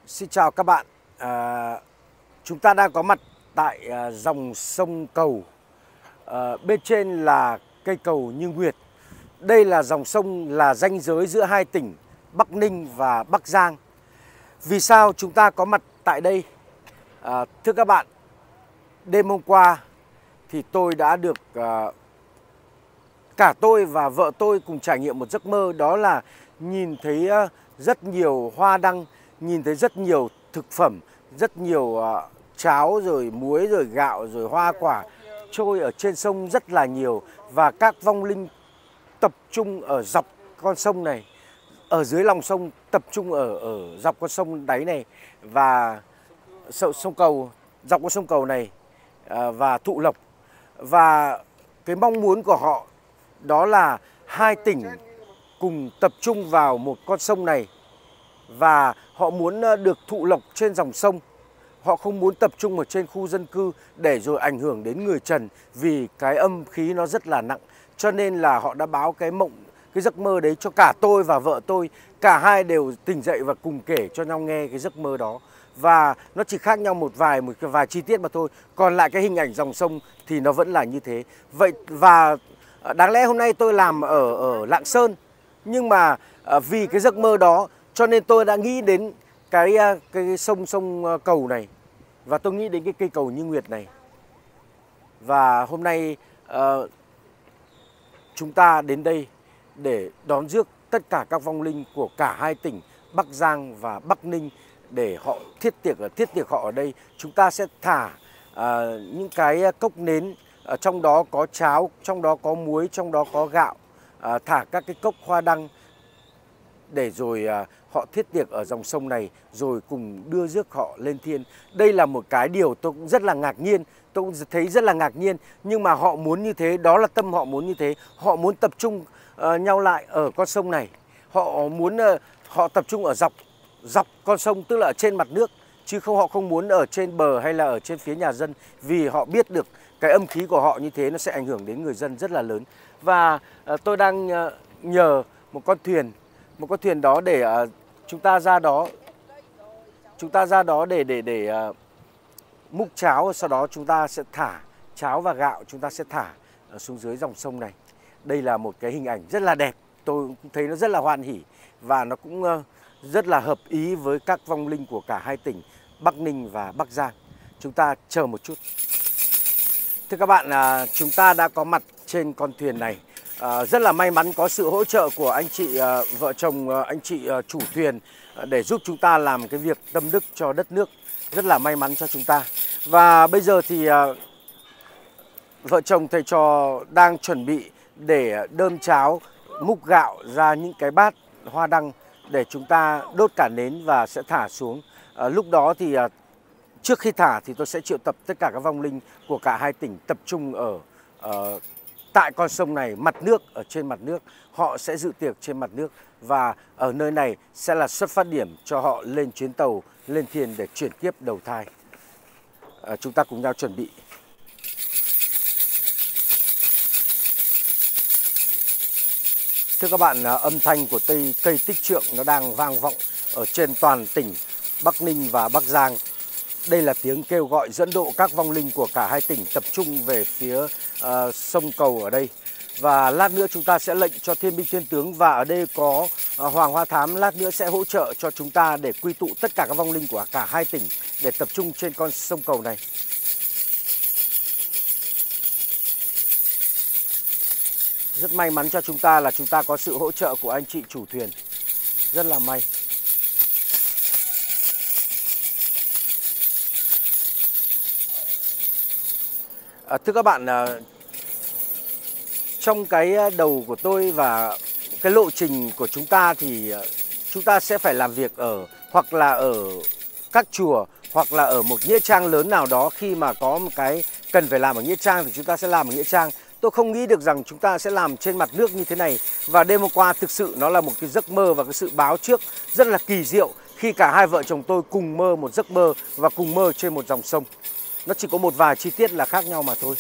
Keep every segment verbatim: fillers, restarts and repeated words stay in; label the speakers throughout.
Speaker 1: Xin chào các bạn. À, chúng ta đang có mặt tại à, dòng sông Cầu. À, bên trên là cây cầu Như Nguyệt. Đây là dòng sông là ranh giới giữa hai tỉnh Bắc Ninh và Bắc Giang. Vì sao chúng ta có mặt tại đây? À, thưa các bạn, đêm hôm qua thì tôi đã được à, cả tôi và vợ tôi cùng trải nghiệm một giấc mơ, đó là nhìn thấy à, rất nhiều hoa đăng, nhìn thấy rất nhiều thực phẩm, rất nhiều uh, cháo rồi muối rồi gạo rồi hoa quả trôi ở trên sông rất là nhiều, và các vong linh tập trung ở dọc con sông này, ở dưới lòng sông, tập trung ở ở dọc con sông đáy này và sông cầu, dọc con sông cầu này uh, và Thụ Lộc. Và cái mong muốn của họ đó là hai tỉnh cùng tập trung vào một con sông này, và họ muốn được thụ lộc trên dòng sông. Họ không muốn tập trung ở trên khu dân cư để rồi ảnh hưởng đến người trần, vì cái âm khí nó rất là nặng. Cho nên là họ đã báo cái mộng, cái giấc mơ đấy cho cả tôi và vợ tôi. Cả hai đều tỉnh dậy và cùng kể cho nhau nghe cái giấc mơ đó. Và nó chỉ khác nhau một vài một vài chi tiết mà thôi. Còn lại cái hình ảnh dòng sông thì nó vẫn là như thế. Vậy và đáng lẽ hôm nay tôi làm ở ở Lạng Sơn, nhưng mà vì cái giấc mơ đó cho nên tôi đã nghĩ đến cái cái sông sông cầu này, và tôi nghĩ đến cái cây cầu Như Nguyệt này. Và hôm nay uh, chúng ta đến đây để đón rước tất cả các vong linh của cả hai tỉnh Bắc Giang và Bắc Ninh để họ thiết tiệc ở thiết tiệc họ ở đây. Chúng ta sẽ thả uh, những cái cốc nến, uh, trong đó có cháo, trong đó có muối, trong đó có gạo, uh, thả các cái cốc hoa đăng để rồi uh, họ thiết tiệc ở dòng sông này, rồi cùng đưa rước họ lên thiên. Đây là một cái điều tôi cũng rất là ngạc nhiên, tôi cũng thấy rất là ngạc nhiên. Nhưng mà họ muốn như thế, đó là tâm họ muốn như thế. Họ muốn tập trung uh, nhau lại ở con sông này. Họ muốn uh, họ tập trung ở dọc dọc con sông, tức là ở trên mặt nước, chứ không họ không muốn ở trên bờ hay là ở trên phía nhà dân, vì họ biết được cái âm khí của họ như thế nó sẽ ảnh hưởng đến người dân rất là lớn. Và uh, tôi đang uh, nhờ một con thuyền, một con thuyền đó để uh, chúng ta ra đó, chúng ta ra đó để để để uh, múc cháo, sau đó chúng ta sẽ thả cháo và gạo, chúng ta sẽ thả uh, xuống dưới dòng sông này. Đây là một cái hình ảnh rất là đẹp, tôi cũng thấy nó rất là hoan hỉ, và nó cũng uh, rất là hợp ý với các vong linh của cả hai tỉnh Bắc Ninh và Bắc Giang. Chúng ta chờ một chút. Thưa các bạn, uh, chúng ta đã có mặt trên con thuyền này. À, rất là may mắn có sự hỗ trợ của anh chị à, vợ chồng à, anh chị à, chủ thuyền à, để giúp chúng ta làm cái việc tâm đức cho đất nước. Rất là may mắn cho chúng ta. Và bây giờ thì à, vợ chồng thầy trò đang chuẩn bị để đơm cháo, múc gạo ra những cái bát hoa đăng để chúng ta đốt cả nến và sẽ thả xuống. À, lúc đó thì à, trước khi thả thì tôi sẽ triệu tập tất cả các vong linh của cả hai tỉnh tập trung ở uh, tại con sông này, mặt nước, ở trên mặt nước. Họ sẽ dự tiệc trên mặt nước, và ở nơi này sẽ là xuất phát điểm cho họ lên chuyến tàu lên thiên để chuyển kiếp đầu thai. À, chúng ta cùng nhau chuẩn bị. Thưa các bạn, âm thanh của cây, cây tích trượng nó đang vang vọng ở trên toàn tỉnh Bắc Ninh và Bắc Giang. Đây là tiếng kêu gọi dẫn độ các vong linh của cả hai tỉnh tập trung về phía uh, sông cầu ở đây. Và lát nữa chúng ta sẽ lệnh cho thiên binh thiên tướng, và ở đây có uh, Hoàng Hoa Thám lát nữa sẽ hỗ trợ cho chúng ta để quy tụ tất cả các vong linh của cả hai tỉnh để tập trung trên con sông cầu này. Rất may mắn cho chúng ta là chúng ta có sự hỗ trợ của anh chị chủ thuyền. Rất là may. À, thưa các bạn, à, trong cái đầu của tôi và cái lộ trình của chúng ta thì à, chúng ta sẽ phải làm việc ở hoặc là ở các chùa, hoặc là ở một nghĩa trang lớn nào đó. Khi mà có một cái cần phải làm ở nghĩa trang thì chúng ta sẽ làm ở nghĩa trang. Tôi không nghĩ được rằng chúng ta sẽ làm trên mặt nước như thế này. Và đêm hôm qua thực sự nó là một cái giấc mơ và cái sự báo trước rất là kỳ diệu, khi cả hai vợ chồng tôi cùng mơ một giấc mơ và cùng mơ trên một dòng sông. Nó chỉ có một vài chi tiết là khác nhau mà thôi.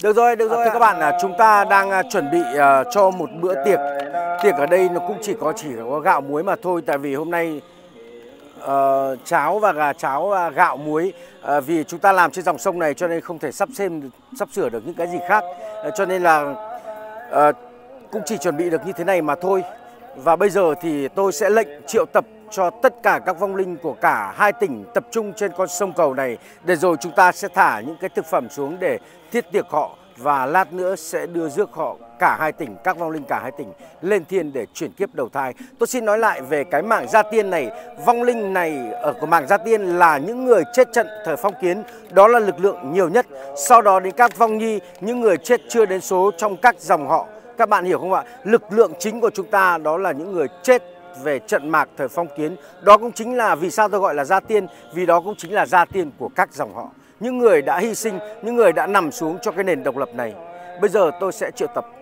Speaker 1: Được rồi, được rồi. Thưa các bạn, chúng ta đang chuẩn bị uh, cho một bữa tiệc. Tiệc ở đây nó cũng chỉ có chỉ có gạo muối mà thôi. Tại vì hôm nay uh, cháo và gà cháo uh, gạo muối uh, vì chúng ta làm trên dòng sông này cho nên không thể sắp xem sắp sửa được những cái gì khác. Uh, cho nên là uh, cũng chỉ chuẩn bị được như thế này mà thôi. Và bây giờ thì tôi sẽ lệnh triệu tập cho tất cả các vong linh của cả hai tỉnh tập trung trên con sông Cầu này, để rồi chúng ta sẽ thả những cái thực phẩm xuống để thiết tiệc họ, và lát nữa sẽ đưa rước họ cả hai tỉnh, các vong linh cả hai tỉnh lên thiên để chuyển kiếp đầu thai. Tôi xin nói lại về cái mảng Gia Tiên này. Vong linh này ở của mảng Gia Tiên là những người chết trận thời phong kiến, đó là lực lượng nhiều nhất. Sau đó đến các vong nhi, những người chết chưa đến số trong các dòng họ. Các bạn hiểu không ạ? Lực lượng chính của chúng ta đó là những người chết về trận mạc thời phong kiến. Đó cũng chính là vì sao tôi gọi là Gia Tiên, vì đó cũng chính là Gia Tiên của các dòng họ. Những người đã hy sinh, những người đã nằm xuống cho cái nền độc lập này. Bây giờ tôi sẽ triệu tập.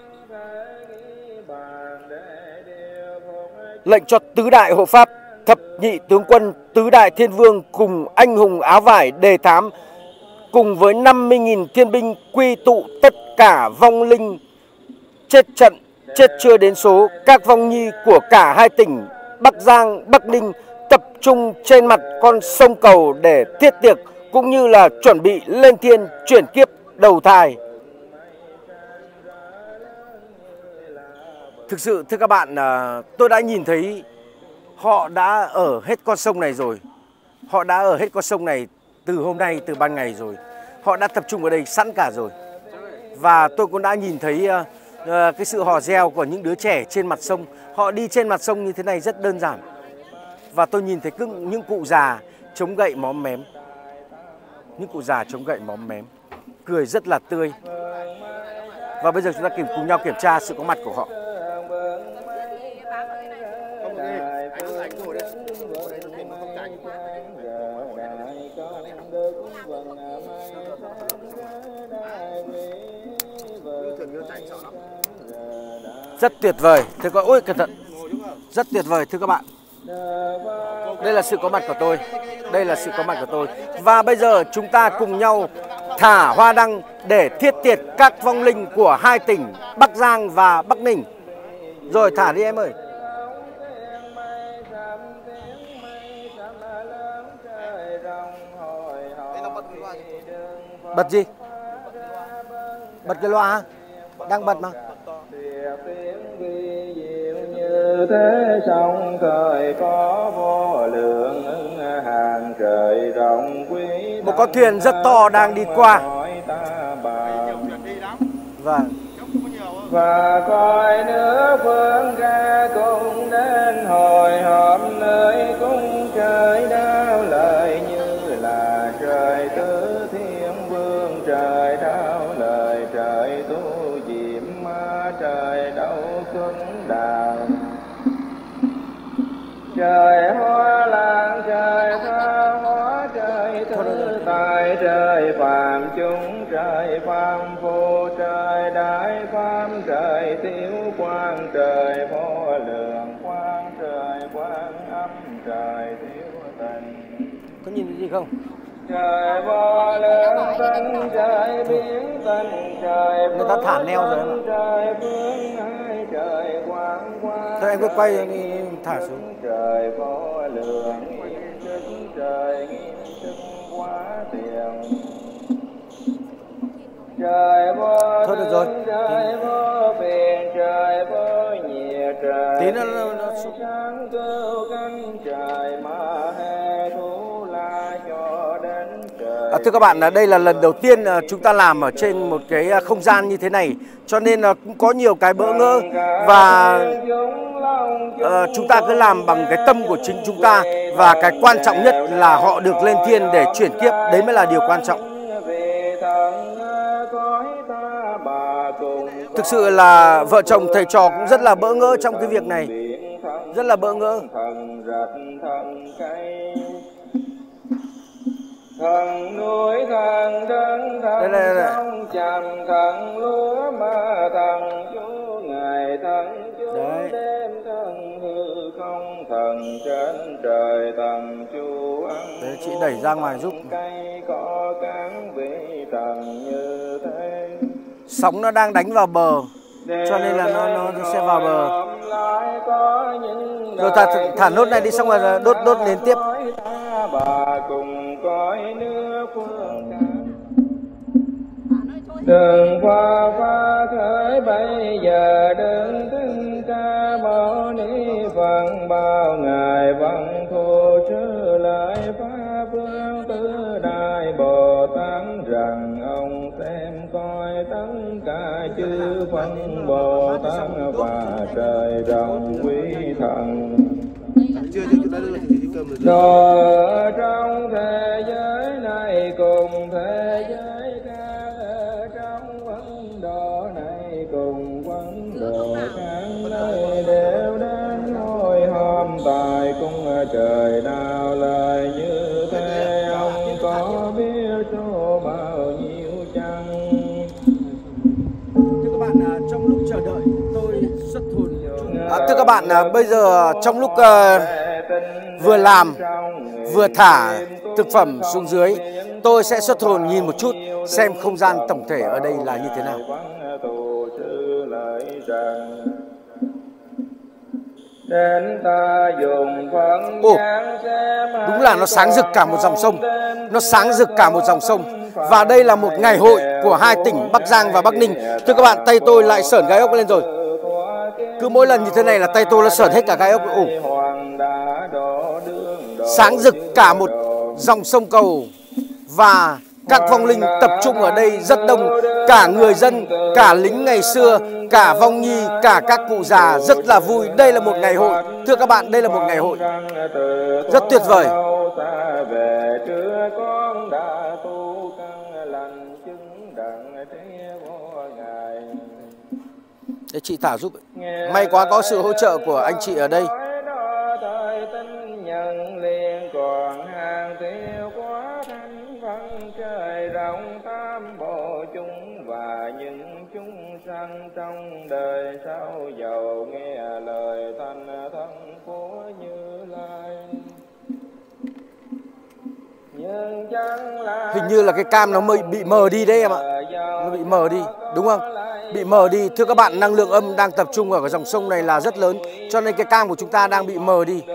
Speaker 1: Lệnh cho tứ đại hộ pháp, thập nhị tướng quân, tứ đại thiên vương cùng anh hùng áo vải đề thám, cùng với năm mươi nghìn thiên binh quy tụ tất cả vong linh chết trận, chết chưa đến số, các vong nhi của cả hai tỉnh Bắc Giang, Bắc Ninh tập trung trên mặt con sông Cầu để thiết tiệc cũng như là chuẩn bị lên thiên chuyển kiếp đầu thai. Thực sự thưa các bạn, tôi đã nhìn thấy họ đã ở hết con sông này rồi. Họ đã ở hết con sông này từ hôm nay, từ ban ngày rồi. Họ đã tập trung ở đây sẵn cả rồi. Và tôi cũng đã nhìn thấy cái sự hò reo của những đứa trẻ trên mặt sông. Họ đi trên mặt sông như thế này rất đơn giản. Và tôi nhìn thấy những cụ già chống gậy móm mém. Những cụ già chống gậy móm mém, cười rất là tươi. Và bây giờ chúng ta cùng cùng nhau kiểm tra sự có mặt của họ. Rất tuyệt vời. Thưa các ôi cẩn thận. Rất tuyệt vời thưa các bạn. Đây là sự có mặt của tôi. Đây là sự có mặt của tôi. Và bây giờ chúng ta cùng nhau thả hoa đăng để thiết tiệc các vong linh của hai tỉnh Bắc Giang và Bắc Ninh. Rồi thả đi em ơi. Bật gì? Bật cái loa hả? Đang bật mà. Như thế sông thời có vô lượng hàng trời rộng quý. Một con thuyền rất to đang đi qua. Vâng. Và coi nước phương ra cũng đến hồi họp nơi cung trời đao lời như là trời tứ thiên vương, trời đao lời trời tu diệm ma, trời đấu cứng đào, trời hoa lan, trời tha hóa, trời thứ tài, trời phàm chúng, trời phàm phu, trời đại pháp, trời tiểu quang, trời vô lượng quang, trời quang âm, trời thiếu tình. Có nhìn thấy gì không? Trời vô lượng tinh, trời biến tinh, trời người ta thả neo rồi em ạ. Trời phương hai, trời quang quang. Thôi em cứ quay đi thả xuống. Trời vô lượng nghiêm chức, trời nghiêm chức quá tiền. Trời vô
Speaker 2: thôi được rồi.
Speaker 1: trời vô phiền, trời vô nhiệt, trời
Speaker 2: tí nữa nó, nó...
Speaker 1: sáng cứu cánh, trời mà hè thú la cho đến trời.
Speaker 2: À, thưa các bạn, đây là lần đầu tiên chúng ta làm ở trên một cái không gian như thế này, cho nên là cũng có nhiều cái bỡ ngỡ, và uh, chúng ta cứ làm bằng cái tâm của chính chúng ta, và cái quan trọng nhất là họ được lên thiên để chuyển kiếp, đấy mới là điều quan trọng. Thực sự là vợ chồng thầy trò cũng rất là bỡ ngỡ trong cái việc này, rất là bỡ ngỡ.
Speaker 1: Thần núi, thần đất, thần sông trầm, thần lúa ma, thần chú ngày, thần chú đêm, thần hư không, thần trên trời, thần chú ăn.
Speaker 2: Đấy, chị đẩy ra ngoài giúp.
Speaker 1: Cây có cán vị thần như thế. Sóng nó đang đánh vào bờ, cho nên là nó, nó, nó sẽ vào bờ. Rồi thả, thả nốt này đi xong rồi đốt đốt đến tiếp.
Speaker 3: Đường qua pha khởi bây giờ đừng tin cha mâu ni Phật bao ngày văn thù sư lợi pháp phương tứ đại Bồ Tát rằng ông xem coi tất cả chư phân Bồ Tát và trời rộng quý thần. Rồi trong thế giới này cùng thế giới khác, ở trong vấn độ này cùng vấn độ khác, nơi đều đến hồi hôm tại cung trời đạo lời như thế. Ông có biết số bao nhiêu chăng?
Speaker 1: Thưa các bạn, trong lúc chờ đợi tôi xuất hồn. À, thưa các bạn, bây giờ trong lúc uh, vừa làm vừa thả thực phẩm xuống dưới, tôi sẽ xuất hồn nhìn một chút xem không gian tổng thể ở đây là như thế nào. Ồ, đúng là nó sáng rực cả một dòng sông. Nó sáng rực cả một dòng sông. Và đây là một ngày hội của hai tỉnh Bắc Giang và Bắc Ninh. Thưa các bạn, tay tôi lại sởn gai ốc lên rồi. Cứ mỗi lần như thế này là tay tôi nó sởn hết cả gai ốc. Ồ, sáng rực cả một dòng sông Cầu. Và các vong linh tập trung ở đây rất đông. Cả người dân, cả lính ngày xưa, cả vong nhi, cả các cụ già rất là vui. Đây là một ngày hội. Thưa các bạn, đây là một ngày hội rất tuyệt vời. Để chị thả giúp. May quá có sự hỗ trợ của anh chị ở đây.
Speaker 3: Trời rộng tam bộ chúng và những chúng sanh trong đời sau giàu nghe lời thanh thân của Như Lai. Nhưng chẳng là
Speaker 1: hình như là cái cam nó mới bị mờ đi đấy em ạ. Nó bị mờ đi, đúng không? Bị mờ đi. Thưa các bạn, năng lượng âm đang tập trung ở cái dòng sông này là rất lớn, cho nên cái cam của chúng ta đang bị mờ đi.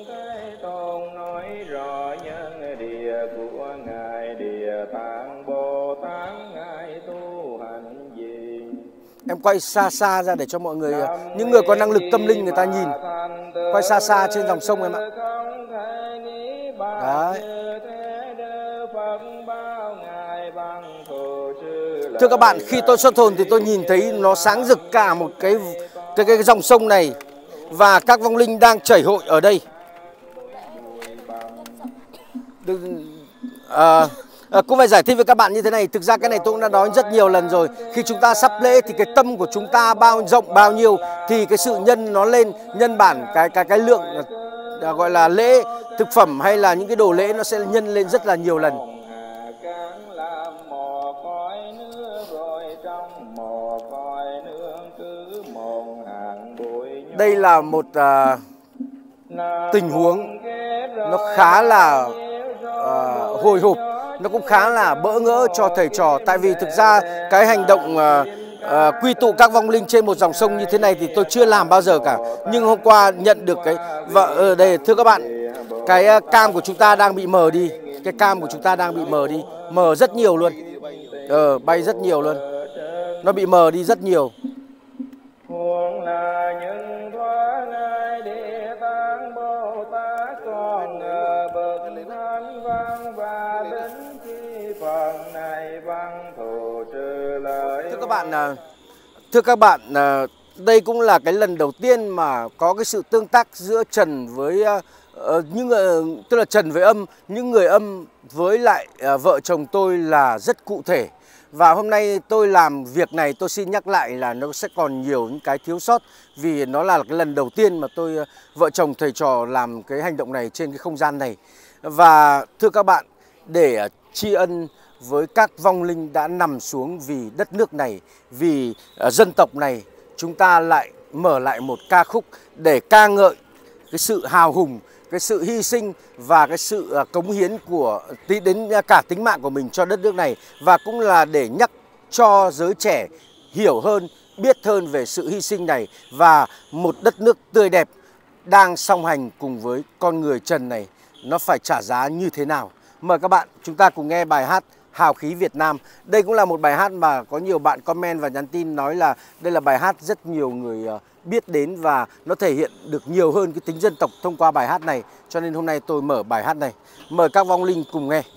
Speaker 1: Em quay xa xa ra để cho mọi người, những người có năng lực tâm linh người ta nhìn. Quay xa xa trên dòng sông em ạ. Đấy. Thưa các bạn, khi tôi xuất hồn thì tôi nhìn thấy nó sáng rực cả một cái cái, cái dòng sông này. Và các vong linh đang chảy hội ở đây. À, À, cũng phải giải thích với các bạn như thế này. Thực ra cái này tôi cũng đã nói rất nhiều lần rồi. Khi chúng ta sắp lễ thì cái tâm của chúng ta bao rộng bao nhiêu thì cái sự nhân nó lên, nhân bản cái cái cái lượng à, gọi là lễ thực phẩm hay là những cái đồ lễ nó sẽ nhân lên rất là nhiều lần. Đây là một à, tình huống nó khá là à, hồi hộp. Nó cũng khá là bỡ ngỡ cho thầy trò. Tại vì thực ra cái hành động uh, uh, quy tụ các vong linh trên một dòng sông như thế này thì tôi chưa làm bao giờ cả. Nhưng hôm qua nhận được cái và ở đây thưa các bạn, cái uh, cam của chúng ta đang bị mờ đi. Cái cam của chúng ta đang bị mờ đi. Mờ rất nhiều luôn. Ờ, bay rất nhiều luôn. Nó bị mờ đi rất nhiều. Thưa các bạn, thưa các bạn, đây cũng là cái lần đầu tiên mà có cái sự tương tác giữa Trần với uh, những tức là Trần với âm, những người âm với lại uh, vợ chồng tôi là rất cụ thể. Và hôm nay tôi làm việc này, tôi xin nhắc lại là nó sẽ còn nhiều những cái thiếu sót, vì nó là cái lần đầu tiên mà tôi uh, vợ chồng thầy trò làm cái hành động này trên cái không gian này. Và thưa các bạn, để uh, tri ân với các vong linh đã nằm xuống vì đất nước này, vì uh, dân tộc này, chúng ta lại mở lại một ca khúc để ca ngợi cái sự hào hùng, cái sự hy sinh và cái sự uh, cống hiến của đến cả tính mạng của mình cho đất nước này, và cũng là để nhắc cho giới trẻ hiểu hơn, biết hơn về sự hy sinh này và một đất nước tươi đẹp đang song hành cùng với con người trần này nó phải trả giá như thế nào. Mời các bạn chúng ta cùng nghe bài hát Hào khí Việt Nam. Đây cũng là một bài hát mà có nhiều bạn comment và nhắn tin nói là đây là bài hát rất nhiều người biết đến và nó thể hiện được nhiều hơn cái tính dân tộc thông qua bài hát này. Cho nên hôm nay tôi mở bài hát này. Mời các vong linh cùng nghe.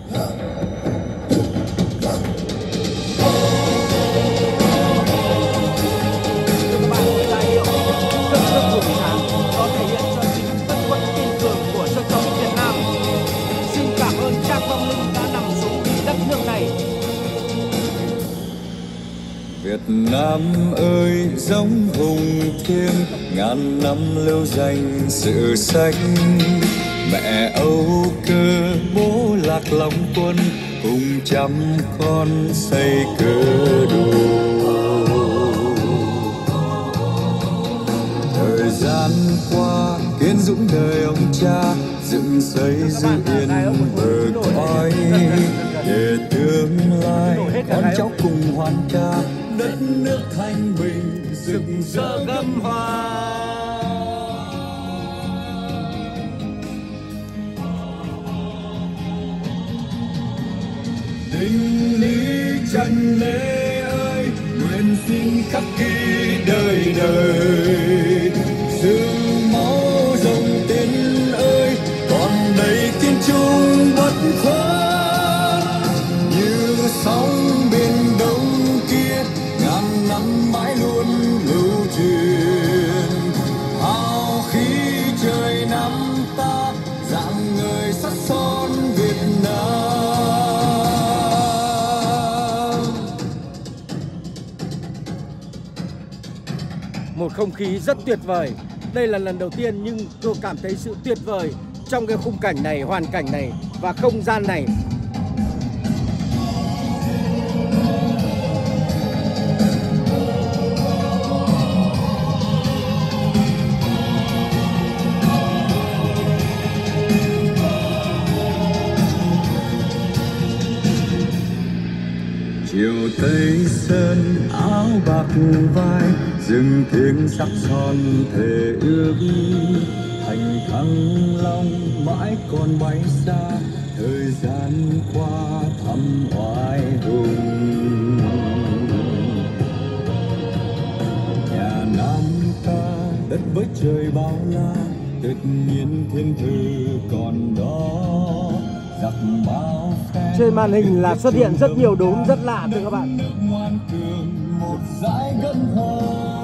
Speaker 4: Việt Nam ơi giống hùng thiêng, ngàn năm lưu danh sự sách. Mẹ Âu Cơ bố Lạc Long Quân, cùng trăm con xây cơ đồ. Thời gian qua Kiên Dũng đời ông cha, dựng xây giữ yên bờ cõi, để tương lai con cháu cùng hoàn ca, đất nước thanh bình rực rỡ gấm hoa. Tình lý Trần Lê ơi, nguyện xin khắc ghi đời đời. Sự máu dòng tên ơi, còn đầy kiên trung bất khuất. Như sóng biển đông kia, ngàn năm mãi luôn lưu truyền. Hào khí trời Nam ta, rạng ngời sắc son Việt Nam.
Speaker 1: Một không khí rất tuyệt vời. Đây là lần đầu tiên nhưng tôi cảm thấy sự tuyệt vời trong cái khung cảnh này, hoàn cảnh này và không gian này.
Speaker 4: Chiều Tây Sơn áo bạc vai, rừng thiêng sắc son thề ước. Thành Thăng Long mãi còn bay xa, thời gian qua thăm oai hùng. Nhà Nam ta đất với trời bao la, tuyệt nhiên thiên thư còn đó. Giặc bao phe
Speaker 1: trên màn hình là xuất hiện rất nhiều đốm rất lạ thưa các bạn.
Speaker 4: ngoan cường một dải gấm hoa.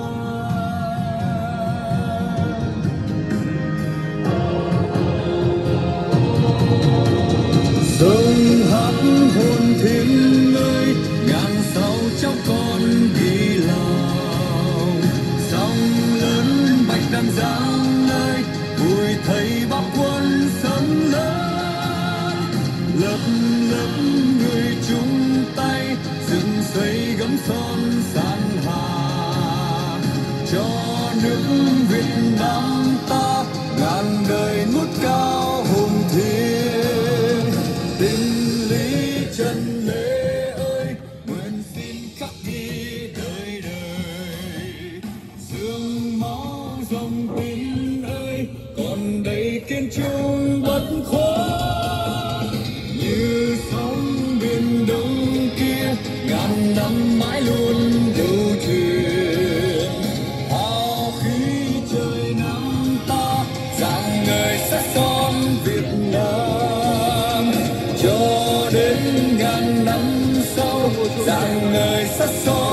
Speaker 4: Sông hát hồn thiên ơi, ngàn sao cháu con ghi lòng. Sông lớn bạch đằng giang ơi, vui thấy bác quân sớm lớn. Lớp lớp người chung tay, dựng xây gấm son san hà. Cho nước Việt Nam ta, ngàn đời ngút cao hùng thiêng. Tình lý Trần Lê ơi, nguyện xin khắc ghi đời đời. Dương máu dòng tin ơi, còn đầy kiên trung bất khuất. Như sóng biển đông kia, ngàn năm mãi luôn lưu truyền. Hào khí trời Nam ta, rạng ngời sắc son Việt Nam. Cho đến ngàn năm sau, rạng ngời sắc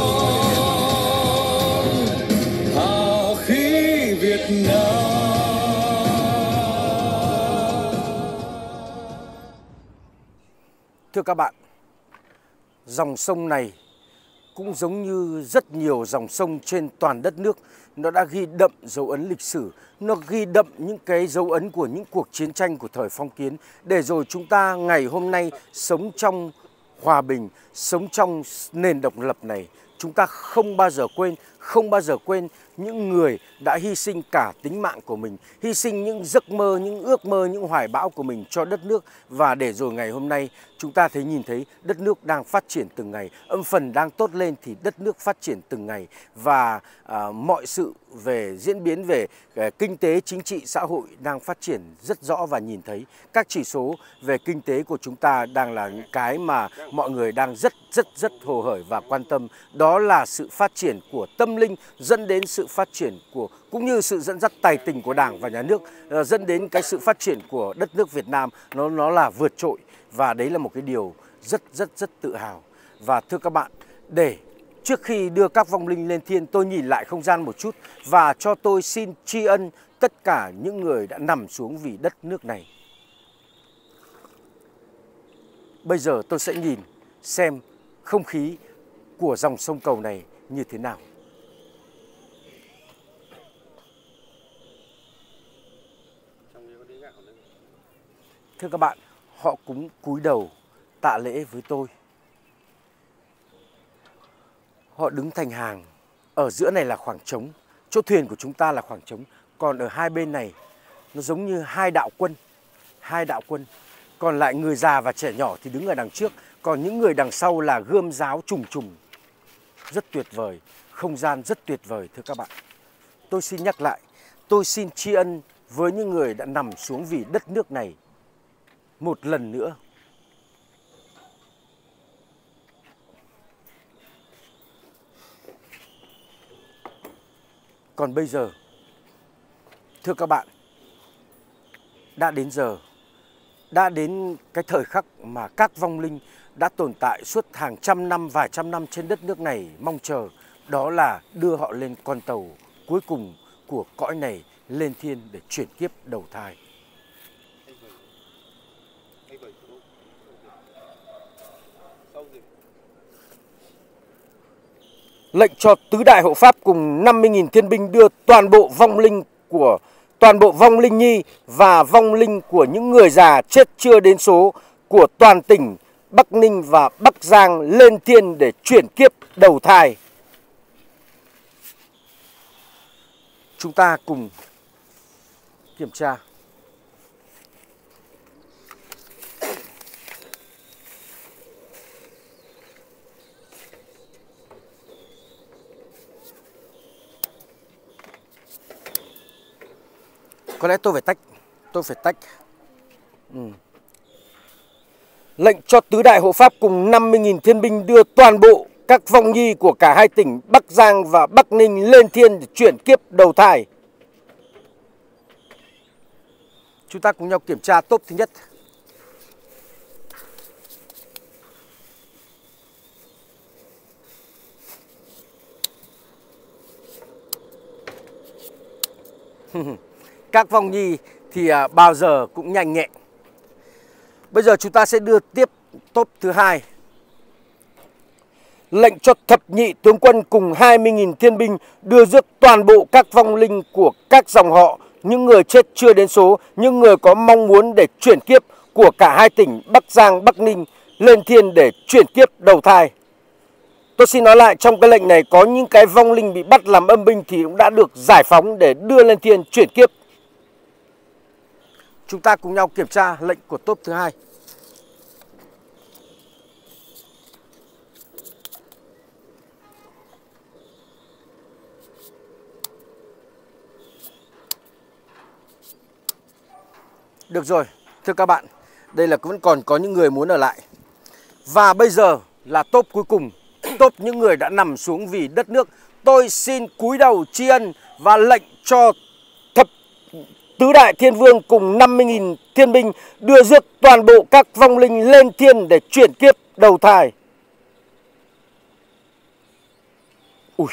Speaker 4: son hào khí Việt Nam.
Speaker 1: Thưa các bạn, dòng sông này cũng giống như rất nhiều dòng sông trên toàn đất nước, nó đã ghi đậm dấu ấn lịch sử, nó ghi đậm những cái dấu ấn của những cuộc chiến tranh của thời phong kiến, để rồi chúng ta ngày hôm nay sống trong hòa bình, sống trong nền độc lập này, chúng ta không bao giờ quên, không bao giờ quên những người đã hy sinh cả tính mạng của mình, hy sinh những giấc mơ, những ước mơ, những hoài bão của mình cho đất nước. Và để rồi ngày hôm nay chúng ta thấy nhìn thấy đất nước đang phát triển từng ngày, âm phần đang tốt lên thì đất nước phát triển từng ngày. Và à, mọi sự về diễn biến về à, kinh tế, chính trị, xã hội đang phát triển rất rõ và nhìn thấy. Các chỉ số về kinh tế của chúng ta đang là những cái mà mọi người đang rất rất rất hồ hởi và quan tâm. Đó là sự phát triển của tâm linh dẫn đến sự phát triển của, cũng như sự dẫn dắt tài tình của Đảng và Nhà nước, uh, dẫn đến cái sự phát triển của đất nước Việt Nam, nó nó là vượt trội. Và đấy là một cái điều rất rất rất tự hào. Và thưa các bạn, để trước khi đưa các vong linh lên thiên, tôi nhìn lại không gian một chút và cho tôi xin tri ân tất cả những người đã nằm xuống vì đất nước này. Bây giờ tôi sẽ nhìn xem không khí của dòng sông Cầu này như thế nào. Thưa các bạn, họ cũng cúi đầu tạ lễ với tôi. Họ đứng thành hàng, ở giữa này là khoảng trống, chỗ thuyền của chúng ta là khoảng trống. Còn ở hai bên này, nó giống như hai đạo quân, hai đạo quân. Còn lại người già và trẻ nhỏ thì đứng ở đằng trước, còn những người đằng sau là gươm giáo trùng trùng. Rất tuyệt vời, không gian rất tuyệt vời thưa các bạn. Tôi xin nhắc lại, tôi xin tri ân với những người đã nằm xuống vì đất nước này một lần nữa. Còn bây giờ, thưa các bạn, đã đến giờ, đã đến cái thời khắc mà các vong linh đã tồn tại suốt hàng trăm năm, vài trăm năm trên đất nước này mong chờ. Đó là đưa họ lên con tàu cuối cùng của cõi này lên thiên để chuyển kiếp đầu thai. Lệnh cho tứ đại hộ pháp cùng năm mươi nghìn thiên binh đưa toàn bộ vong linh của toàn bộ vong linh nhi và vong linh của những người già chết chưa đến số của toàn tỉnh Bắc Ninh và Bắc Giang lên thiên để chuyển kiếp đầu thai. Chúng ta cùng kiểm tra. Có lẽ tôi phải tách, tôi phải tách. Ừ. Lệnh cho tứ đại hộ pháp cùng năm mươi nghìn thiên binh đưa toàn bộ các vong nhi của cả hai tỉnh Bắc Giang và Bắc Ninh lên thiên để chuyển kiếp đầu thai. Chúng ta cùng nhau kiểm tra tốp thứ nhất. Các vong nhi thì à, bao giờ cũng nhanh nhẹn. Bây giờ chúng ta sẽ đưa tiếp tốp thứ hai. Lệnh cho thập nhị tướng quân cùng hai mươi nghìn thiên binh đưa rước toàn bộ các vong linh của các dòng họ, những người chết chưa đến số, những người có mong muốn để chuyển kiếp của cả hai tỉnh Bắc Giang, Bắc Ninh lên thiên để chuyển kiếp đầu thai. Tôi xin nói lại, trong cái lệnh này có những cái vong linh bị bắt làm âm binh thì cũng đã được giải phóng để đưa lên thiên chuyển kiếp. Chúng ta cùng nhau kiểm tra lệnh của tốp thứ hai. Được rồi, thưa các bạn, đây là vẫn còn có những người muốn ở lại. Và bây giờ là tốp cuối cùng, tốp những người đã nằm xuống vì đất nước. Tôi xin cúi đầu tri ân và lệnh cho thập tứ đại thiên vương cùng năm mươi nghìn thiên binh đưa rước toàn bộ các vong linh lên thiên để chuyển kiếp đầu thai. Ui.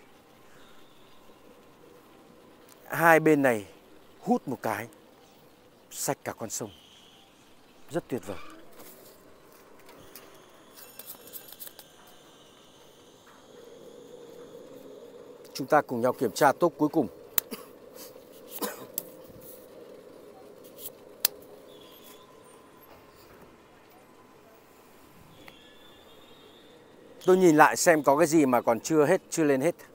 Speaker 1: Hai bên này hút một cái, sạch cả con sông. Rất tuyệt vời. Chúng ta cùng nhau kiểm tra tốp cuối cùng. Tôi nhìn lại xem có cái gì mà còn chưa hết, chưa lên hết.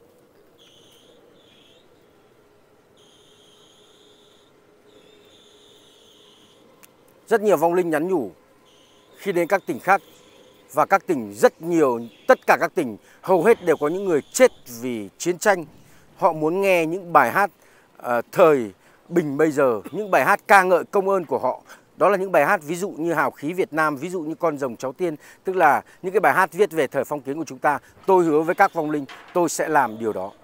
Speaker 1: Rất nhiều vong linh nhắn nhủ khi đến các tỉnh khác, và các tỉnh rất nhiều, tất cả các tỉnh hầu hết đều có những người chết vì chiến tranh. Họ muốn nghe những bài hát uh, thời bình bây giờ, những bài hát ca ngợi công ơn của họ. Đó là những bài hát ví dụ như Hào khí Việt Nam, ví dụ như Con rồng cháu tiên, tức là những cái bài hát viết về thời phong kiến của chúng ta. Tôi hứa với các vong linh tôi sẽ làm điều đó.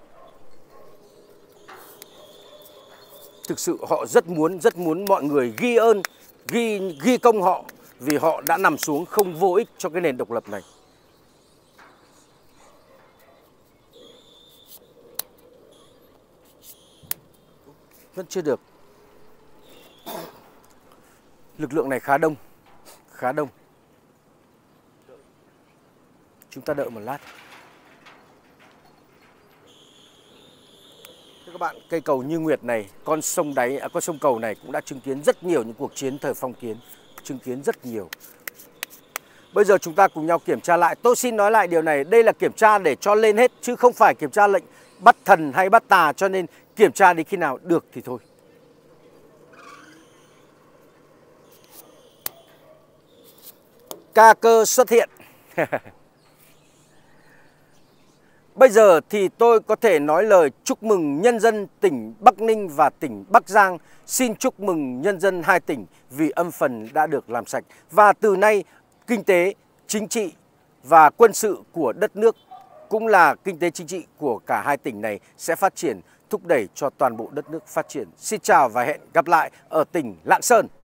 Speaker 1: Thực sự họ rất muốn, rất muốn mọi người ghi ơn, ghi, ghi công họ, vì họ đã nằm xuống không vô ích cho cái nền độc lập này. Vẫn chưa được. Lực lượng này khá đông, khá đông. Chúng ta đợi một lát. Thưa các bạn, cây cầu Như Nguyệt này, con sông đáy, à, con sông cầu này cũng đã chứng kiến rất nhiều những cuộc chiến thời phong kiến, chứng kiến rất nhiều. Bây giờ chúng ta cùng nhau kiểm tra lại. Tôi xin nói lại điều này, đây là kiểm tra để cho lên hết, chứ không phải kiểm tra lệnh bắt thần hay bắt tà, cho nên kiểm tra đến khi nào được thì thôi. Ca cơ xuất hiện. Bây giờ thì tôi có thể nói lời chúc mừng nhân dân tỉnh Bắc Ninh và tỉnh Bắc Giang. Xin chúc mừng nhân dân hai tỉnh vì âm phần đã được làm sạch. Và từ nay, kinh tế, chính trị và quân sự của đất nước cũng là kinh tế chính trị của cả hai tỉnh này sẽ phát triển, thúc đẩy cho toàn bộ đất nước phát triển. Xin chào và hẹn gặp lại ở tỉnh Lạng Sơn.